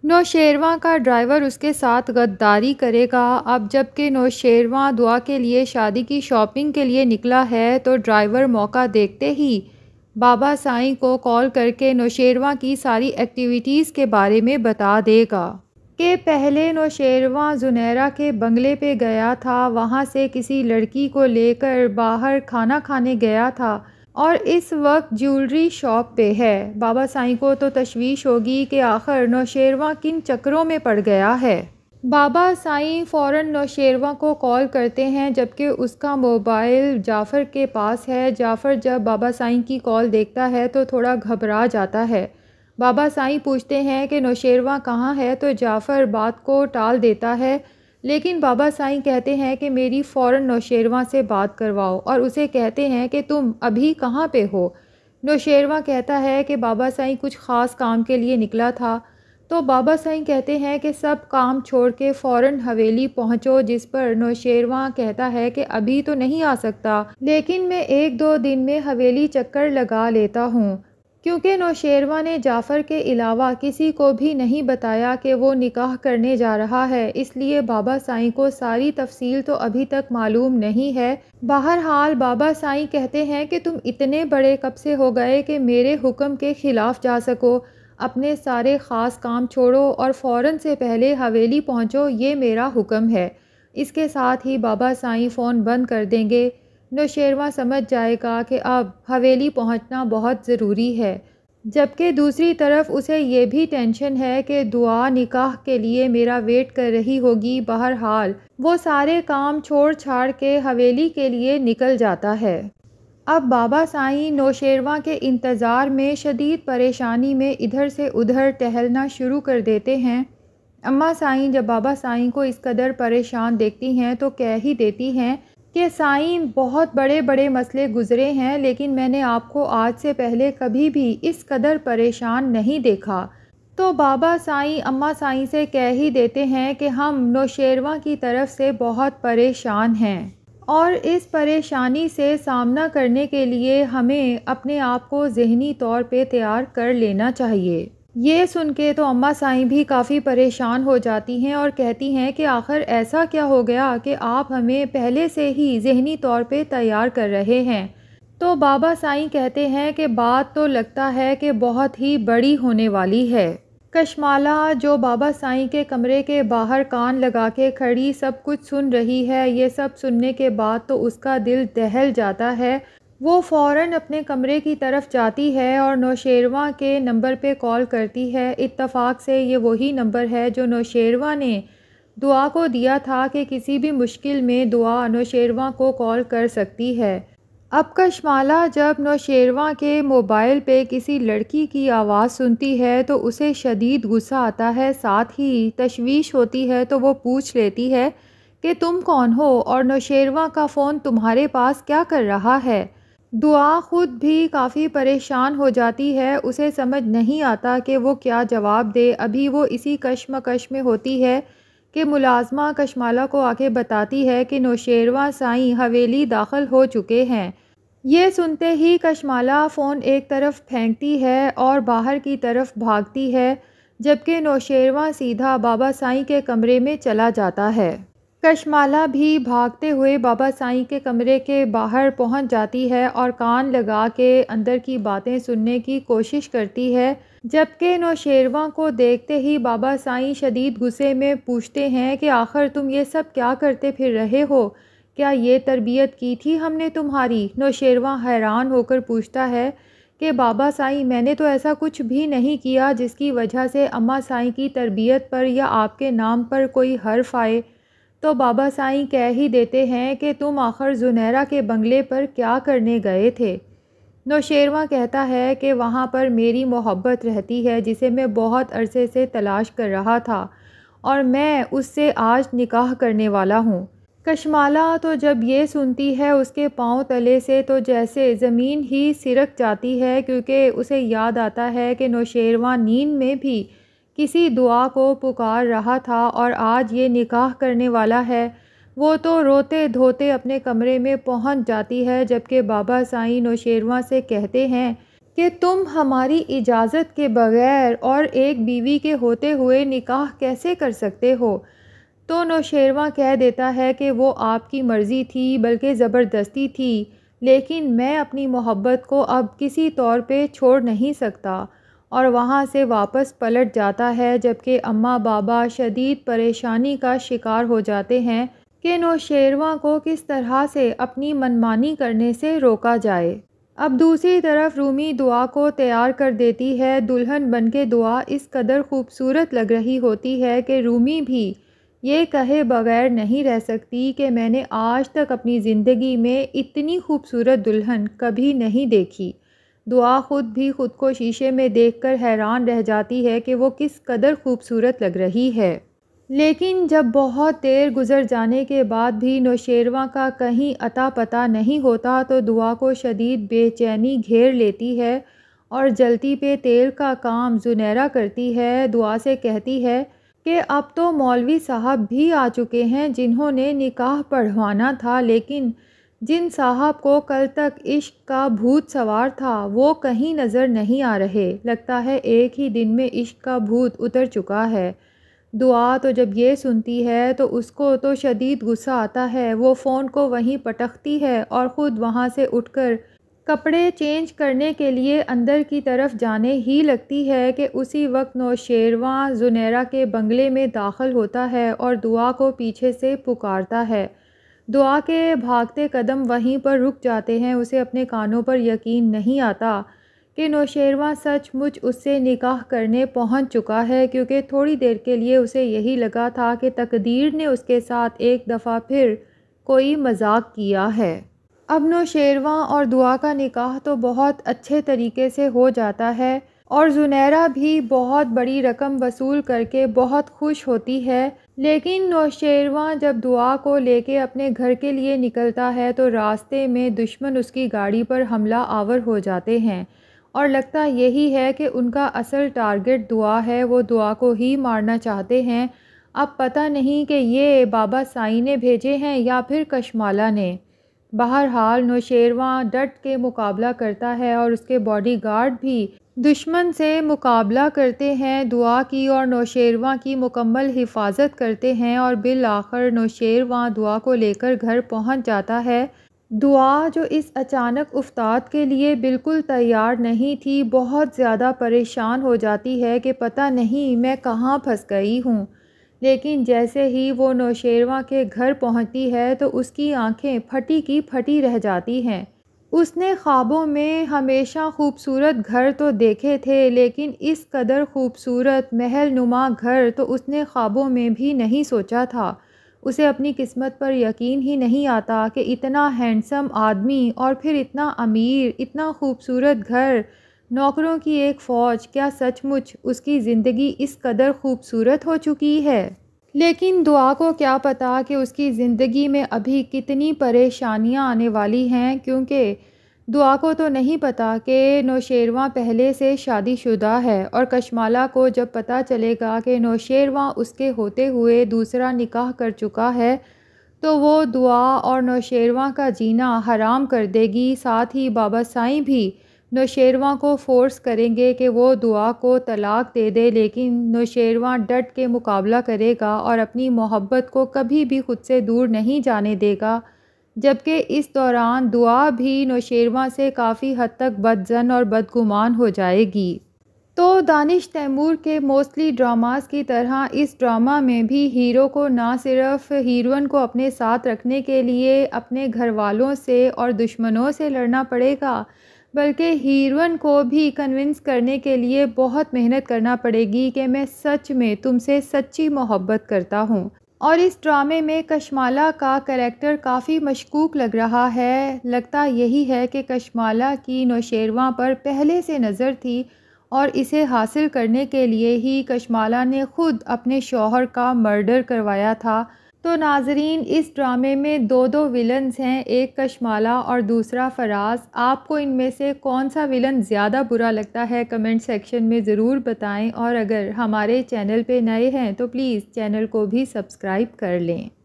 नौशेरवां का ड्राइवर उसके साथ गद्दारी करेगा। अब जबकि नौशेरवां दुआ के लिए शादी की शॉपिंग के लिए निकला है तो ड्राइवर मौका देखते ही बाबा साईं को कॉल करके नौशेरवां की सारी एक्टिविटीज़ के बारे में बता देगा कि पहले नौशेरवां जुनैरा के बंगले पे गया था, वहाँ से किसी लड़की को लेकर बाहर खाना खाने गया था और इस वक्त ज्वेलरी शॉप पे है। बाबा साईं को तो तशवीश होगी कि आखिर नौशेरवां किन चक्करों में पड़ गया है। बाबा साईं फ़ौरन नौशेरवां को कॉल करते हैं जबकि उसका मोबाइल जाफ़र के पास है। जाफ़र जब बाबा साईं की कॉल देखता है तो थोड़ा घबरा जाता है। बाबा साईं पूछते हैं कि नौशेरवां कहाँ है, तो जाफ़र बात को टाल देता है, लेकिन बाबा साईं कहते हैं कि मेरी फ़ौरन नौशेरवां से बात करवाओ और उसे कहते हैं कि तुम अभी कहाँ पे हो। नौशेरवां कहता है कि बाबा साईं कुछ ख़ास काम के लिए निकला था। तो बाबा साईं कहते हैं कि सब काम छोड़ के फ़ौरन हवेली पहुँचो, जिस पर नौशेरवां कहता है कि अभी तो नहीं आ सकता, लेकिन मैं 1-2 दिन में हवेली चक्कर लगा लेता हूँ। क्योंकि नौशेरवां ने जाफ़र के अलावा किसी को भी नहीं बताया कि वो निकाह करने जा रहा है, इसलिए बाबा साईं को सारी तफसील तो अभी तक मालूम नहीं है। बहरहाल बाबा साईं कहते हैं कि तुम इतने बड़े कब से हो गए कि मेरे हुक्म के ख़िलाफ़ जा सको। अपने सारे ख़ास काम छोड़ो और फ़ौरन से पहले हवेली पहुँचो, ये मेरा हुक्म है। इसके साथ ही बाबा साईं फ़ोन बंद कर देंगे। नौशेरवां समझ जाएगा कि अब हवेली पहुंचना बहुत ज़रूरी है, जबकि दूसरी तरफ उसे ये भी टेंशन है कि दुआ निकाह के लिए मेरा वेट कर रही होगी। बहरहाल वो सारे काम छोड़ छाड़ के हवेली के लिए निकल जाता है। अब बाबा साईं नौशेरवां के इंतज़ार में शदीद परेशानी में इधर से उधर टहलना शुरू कर देते हैं। अम्मा साईं जब बाबा साईं को इस कदर परेशान देखती हैं तो कह ही देती हैं कि साईं बहुत बड़े बड़े मसले गुज़रे हैं, लेकिन मैंने आपको आज से पहले कभी भी इस कदर परेशान नहीं देखा। तो बाबा साईं अम्मा साईं से कह ही देते हैं कि हम नौशेरवां की तरफ से बहुत परेशान हैं और इस परेशानी से सामना करने के लिए हमें अपने आप को ज़हनी तौर पे तैयार कर लेना चाहिए। ये सुन के तो अम्मा साईं भी काफ़ी परेशान हो जाती हैं और कहती हैं कि आखिर ऐसा क्या हो गया कि आप हमें पहले से ही ज़हनी तौर पे तैयार कर रहे हैं। तो बाबा साईं कहते हैं कि बात तो लगता है कि बहुत ही बड़ी होने वाली है। कशमाला जो बाबा साईं के कमरे के बाहर कान लगा के खड़ी सब कुछ सुन रही है, ये सब सुनने के बाद तो उसका दिल दहल जाता है। वो फ़ौरन अपने कमरे की तरफ जाती है और नौशेरवां के नंबर पे कॉल करती है। इत्तफ़ाक से ये वही नंबर है जो नौशेरवां ने दुआ को दिया था कि किसी भी मुश्किल में दुआ नौशेरवां को कॉल कर सकती है। अब कशमाला जब नौशेरवां के मोबाइल पे किसी लड़की की आवाज़ सुनती है तो उसे शदीद गुस्सा आता है, साथ ही तशवीश होती है। तो वो पूछ लेती है कि तुम कौन हो और नौशेरवां का फ़ोन तुम्हारे पास क्या कर रहा है। दुआ ख़ुद भी काफ़ी परेशान हो जाती है, उसे समझ नहीं आता कि वो क्या जवाब दे। अभी वो इसी कश्मकश में होती है कि मुलाज़मा कशमाला को आके बताती है कि नौशेरवां साईं हवेली दाखिल हो चुके हैं। ये सुनते ही कशमाला फ़ोन एक तरफ फेंकती है और बाहर की तरफ भागती है, जबकि नौशेरवां सीधा बाबा साईं के कमरे में चला जाता है। कशमाला भी भागते हुए बाबा साईं के कमरे के बाहर पहुंच जाती है और कान लगा के अंदर की बातें सुनने की कोशिश करती है, जबकि नौशेरवां को देखते ही बाबा साईं शदीद गुस्से में पूछते हैं कि आखिर तुम ये सब क्या करते फिर रहे हो, क्या ये तरबियत की थी हमने तुम्हारी। नौशेरवां हैरान होकर पूछता है कि बाबा साईं मैंने तो ऐसा कुछ भी नहीं किया जिसकी वजह से अम्मा साईं की तरबियत पर या आपके नाम पर कोई हर्फ आए। तो बाबा साईं कह ही देते हैं कि तुम आखिर जुनैरा के बंगले पर क्या करने गए थे। नौशेरवां कहता है कि वहाँ पर मेरी मोहब्बत रहती है जिसे मैं बहुत अरसे से तलाश कर रहा था और मैं उससे आज निकाह करने वाला हूँ। कशमाला तो जब ये सुनती है उसके पाँव तले से तो जैसे ज़मीन ही सिरक जाती है, क्योंकि उसे याद आता है कि नौशेरवां नींद में भी किसी दुआ को पुकार रहा था और आज ये निकाह करने वाला है। वो तो रोते धोते अपने कमरे में पहुंच जाती है, जबकि बाबा साईं नौशेरवां से कहते हैं कि तुम हमारी इजाज़त के बग़ैर और एक बीवी के होते हुए निकाह कैसे कर सकते हो। तो नौशेरवां कह देता है कि वो आपकी मर्ज़ी थी, बल्कि ज़बरदस्ती थी, लेकिन मैं अपनी मोहब्बत को अब किसी तौर पे छोड़ नहीं सकता, और वहाँ से वापस पलट जाता है। जबकि अम्मा बाबा शदीद परेशानी का शिकार हो जाते हैं कि नौशेरवां को किस तरह से अपनी मनमानी करने से रोका जाए। अब दूसरी तरफ रूमी दुआ को तैयार कर देती है। दुल्हन बनके दुआ इस कदर खूबसूरत लग रही होती है कि रूमी भी ये कहे बगैर नहीं रह सकती कि मैंने आज तक अपनी ज़िंदगी में इतनी खूबसूरत दुल्हन कभी नहीं देखी। दुआ खुद भी खुद को शीशे में देखकर हैरान रह जाती है कि वो किस कदर खूबसूरत लग रही है। लेकिन जब बहुत देर गुज़र जाने के बाद भी नौशेरवां का कहीं अता पता नहीं होता, तो दुआ को शदीद बेचैनी घेर लेती है और जलती पे तेल का काम ज़ुनैरा करती है। दुआ से कहती है कि अब तो मौलवी साहब भी आ चुके हैं जिन्होंने निकाह पढ़वाना था, लेकिन जिन साहब को कल तक इश्क का भूत सवार था वो कहीं नज़र नहीं आ रहे। लगता है एक ही दिन में इश्क का भूत उतर चुका है। दुआ तो जब ये सुनती है तो उसको तो शदीद गुस्सा आता है। वो फ़ोन को वहीं पटकती है और ख़ुद वहाँ से उठकर कपड़े चेंज करने के लिए अंदर की तरफ जाने ही लगती है कि उसी वक्त नौशेरवां ज़ुनैरा के बंगले में दाखिल होता है और दुआ को पीछे से पुकारता है। दुआ के भागते कदम वहीं पर रुक जाते हैं। उसे अपने कानों पर यकीन नहीं आता कि नौशेरवां सचमुच उससे निकाह करने पहुंच चुका है, क्योंकि थोड़ी देर के लिए उसे यही लगा था कि तकदीर ने उसके साथ एक दफ़ा फिर कोई मजाक किया है। अब नौशेरवां और दुआ का निकाह तो बहुत अच्छे तरीके से हो जाता है और ज़ुनैरा भी बहुत बड़ी रकम वसूल करके बहुत खुश होती है। लेकिन नौशेरवां जब दुआ को लेके अपने घर के लिए निकलता है तो रास्ते में दुश्मन उसकी गाड़ी पर हमला आवर हो जाते हैं और लगता यही है कि उनका असल टारगेट दुआ है। वो दुआ को ही मारना चाहते हैं। अब पता नहीं कि ये बाबा साईं ने भेजे हैं या फिर कशमाला ने। बहरहाल नौशेरवां डट के मुकाबला करता है और उसके बॉडीगार्ड भी दुश्मन से मुकाबला करते हैं। दुआ की और नौशेरवां की मुकम्मल हिफाजत करते हैं और बिल आखिर नौशेरवां दुआ को लेकर घर पहुंच जाता है। दुआ जो इस अचानक उफ्ताद के लिए बिल्कुल तैयार नहीं थी, बहुत ज़्यादा परेशान हो जाती है कि पता नहीं मैं कहाँ फंस गई हूँ। लेकिन जैसे ही वो नौशेरवां के घर पहुँचती है तो उसकी आंखें फटी की फटी रह जाती हैं। उसने ख्वाबों में हमेशा खूबसूरत घर तो देखे थे, लेकिन इस कदर खूबसूरत महल नुमा घर तो उसने ख्वाबों में भी नहीं सोचा था। उसे अपनी किस्मत पर यकीन ही नहीं आता कि इतना हैंडसम आदमी और फिर इतना अमीर, इतना खूबसूरत घर, नौकरों की एक फ़ौज, क्या सचमुच उसकी ज़िंदगी इस कदर खूबसूरत हो चुकी है। लेकिन दुआ को क्या पता कि उसकी ज़िंदगी में अभी कितनी परेशानियां आने वाली हैं, क्योंकि दुआ को तो नहीं पता कि नौशेरवां पहले से शादीशुदा है और कशमाला को जब पता चलेगा कि नौशेरवां उसके होते हुए दूसरा निकाह कर चुका है तो वो दुआ और नौशेरवां का जीना हराम कर देगी। साथ ही बाबा साईं भी नौशेरवां को फ़ोर्स करेंगे कि वो दुआ को तलाक दे दे, लेकिन नौशेरवां डट के मुकाबला करेगा और अपनी मोहब्बत को कभी भी खुद से दूर नहीं जाने देगा। जबकि इस दौरान दुआ भी नौशेरवां से काफ़ी हद तक बदज़न और बदगुमान हो जाएगी। तो दानिश तैमूर के मोस्टली ड्रामास की तरह इस ड्रामा में भी हीरो को ना सिर्फ हीरोइन को अपने साथ रखने के लिए अपने घर वालों से और दुश्मनों से लड़ना पड़ेगा, बल्कि हीरोइन को भी कन्विंस करने के लिए बहुत मेहनत करना पड़ेगी कि मैं सच में तुमसे सच्ची मोहब्बत करता हूँ। और इस ड्रामे में कशमाला का करैक्टर काफ़ी मशकूक लग रहा है। लगता यही है कि कशमाला की नौशेरवां पर पहले से नज़र थी और इसे हासिल करने के लिए ही कशमाला ने ख़ुद अपने शौहर का मर्डर करवाया था। तो नाजरीन, इस ड्रामे में दो विलन्स हैं, एक कशमाला और दूसरा फराज। आपको इनमें से कौन सा विलन ज़्यादा बुरा लगता है कमेंट सेक्शन में ज़रूर बताएं, और अगर हमारे चैनल पे नए हैं तो प्लीज़ चैनल को भी सब्सक्राइब कर लें।